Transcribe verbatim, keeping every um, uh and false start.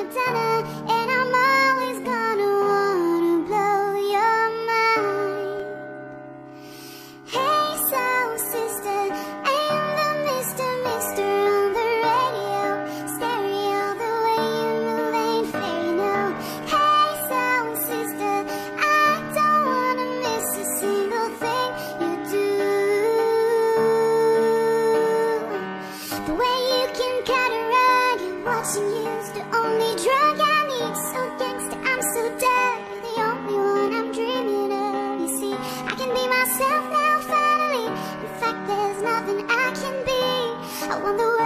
Madonna, and I'm always gonna wanna blow your mind. Hey soul sister, I'm the Mister Mister on the radio, stereo, the way you move ain't fair, no. Hey soul sister, I don't wanna miss a single thing you do. The way you can cut a rug and watch and use the only drug I need. So gangsta, I'm so dead, the only one I'm dreaming of. You see, I can be myself now finally. In fact, there's nothing I can be. I wonder